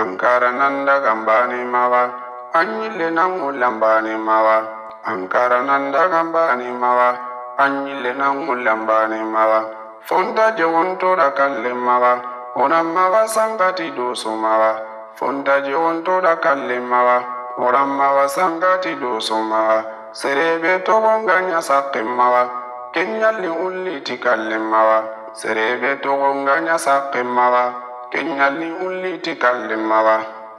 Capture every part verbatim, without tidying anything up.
ankara nanda gambani mawa, anyile nangulambani mawa, ankara nanda gambani mawa, anyile nangulambani mawa, fonta jewonto dakalle mawa, onamawa sangati dosu mawa, fonta jewonto dakalle mawa, onamawa sangati dosu mawa, serebe togonganya sakim mawa, kenyali ulli tikalle mawa, serebe togonganya sakim mawa, kenyali ulli tikalle mawa.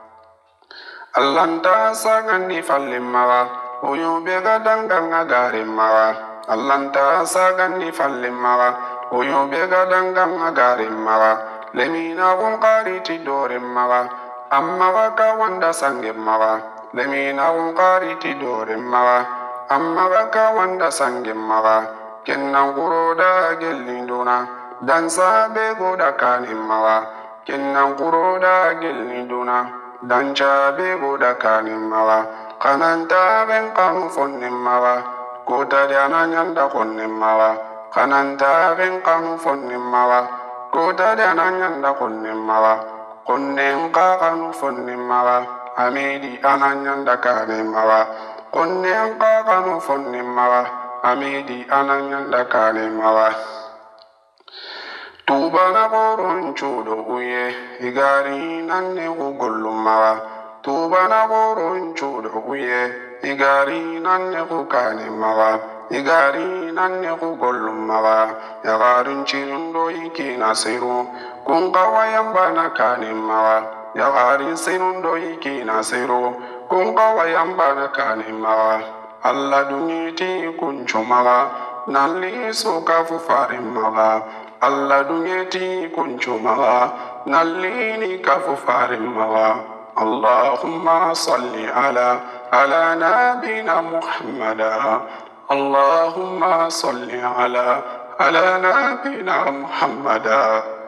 Allanta sagandi falle mawa, uyu bega danganga gare mawa, allanta sagandi falle mawa, uyu bega danganga gare mawa, lemina wunkari tidore mawa, amma waka wanda sange mawa, lemina wunkari tidore mawa, amma waka wanda sange mawa, kennan kuroda gelinduna, dansa bego da kani mawa, kennan kuroda gelinduna, dancha bego da kani mawa, kananta ben kanu fonne mawa, kota dana nyanda konne mawa, kananta ben kanu fonne mawa, kota dana nyanda konne mawa, konne nka kanu fonne mawa, amedi ananyanda kani mawa, konne nka kanu fonne mawa, amedi ananyanda kani mawa. Tuba na boron chudo uye, igari nanne ugollu mawa. Tuba na boron chudo uye, igari nanne ukani mawa. Igari nanne ugollu mawa. Yagarin chirundo iki nasiru, kunkawa yambana kani mawa. Yagarin sirundo iki nasiru, kunkawa yambana kani mawa. Allah dunyiti kunchumawa, nalli suka fufari mawa. Allah dunyeti kunchumawa, nallini kafufari mawa. Allahumma salli ala ala nabina Muhammada. Allahumma salli ala ala nabina Muhammada.